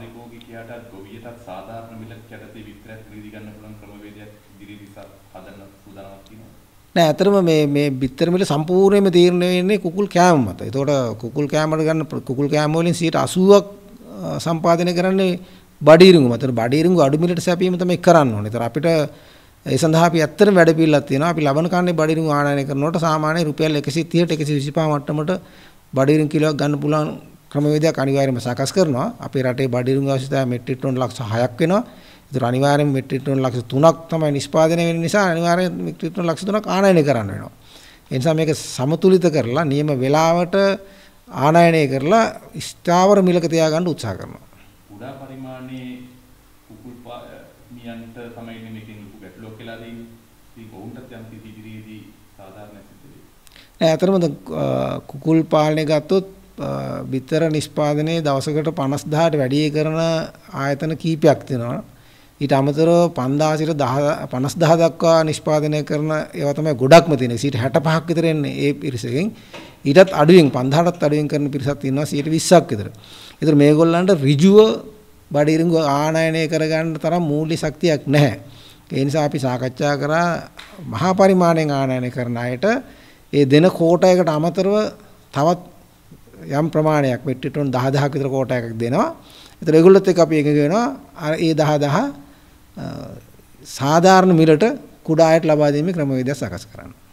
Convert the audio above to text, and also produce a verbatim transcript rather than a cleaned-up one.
පරිභෝගිකයාට ගොවියටත් සාධාරණ මිලක් යටතේ විතරක් ක්‍රීඩි ගන්න පුළුවන් ක්‍රමවේදයක් ඉදිරියට හදන්න සූදානම්ක් තියෙනවා. නෑ අතරම මේ මේ බිත්තර මිල සම්පූර්ණයෙන්ම තීරණය වෙන්නේ කුකුල් කෑම මත. ඒතකොට කුකුල් කෑමකට ගන්න කුකුල් කෑම වලින් සියයට අසූවක් සම්පාදනය කරන්නේ බඩීරුඟු මත. බඩීරුඟු අඩු මිලට සැපීම තමයි කරන්න ඕනේ. ඒතර අපිට ඒ සඳහා අපි ඇත්තටම වැඩ පිළිලක් තියෙනවා. අපි ලබන කාණ්ඩේ බඩීරුඟු ආනයනය කරනකොට සාමාන්‍ය රුපියල් එකසිය තිහට එකසිය විසිපහ මට්ටමට බඩීරුඟු කිලෝවක් ගන්න පුළුවන් ක්‍රමවේදයක් අනිවාර්යයෙන්ම සකස් කරනවා. අපේ රටේ බඩීරුඟු අවශ්‍යතාවය මෙට්‍රික් ටන් ලක්ෂ හයක් වෙනවා. ඒතර අනිවාර්යයෙන්ම මෙට්‍රික් ටන් ලක්ෂ තුනක් තමයි නිෂ්පාදනය වෙන නිසා අනිවාර්යයෙන් මෙට්‍රික් ටන් ලක්ෂ තුනක් ආනයනය කරන්න වෙනවා. ඒ නිසා මේක සමතුලිත කරලා නියම වේලාවට ආනයනය කරලා ස්ථාවර මිලක තියාගන්න උත්සාහ කරනවා. උඩා පරිමාණයේ කුකුල් නියන්ත තමයි මේකෙන් ලොකු ගැටලුවක් කියලා දෙන්නේ. ඒක වුණත් යම් කිසි ඉදිරියේදී සාධාරණ සිද්ධ වෙයි. නෑ අතරම කුකුල් පාලනය ගත්තොත් බිත්තර නිෂ්පාදනයේ දවසකට පනස් දහසට වැඩි කරන ආයතන කීපයක් තියෙනවා. ඊට අමතරව පන්දාසිට පනස් දහ දක්වා නිෂ්පාදනය කරන ඒවා තමයි ගොඩක්ම තියෙන්නේ. සිට හැට පහක් විතර එන්නේ ඒ පිරිසකින්. ඊටත් අඩුවෙන් පන්දාහටත් අඩුවෙන් කරන පිරිසක් තියෙනවා සියයට විස්සක් විතර. ඒතර මේගොල්ලන්ට ඍජුව බඩිරිඟු ආනයනය කරගන්න තරම් මූල්‍ය ශක්තියක් නැහැ. ඒ නිසා අපි සාකච්ඡා කරා මහා පරිමාණයෙන් ආනයනය කරන අයට ඒ දෙන කෝටයකට අමතරව තවත් යම් ප්‍රමාණයක් මෙට්‍රික් ටන් දහ දහක් විතර කෝටයක් දෙනවා. ඒතර ඒගොල්ලොත් එක්ක අපි එකග වෙනවා අර ඒ දහ දහ සාධාරණ මිලට කුඩා අයට ලබා දීමේ ක්‍රමවේදයක් සකස් කරන්න.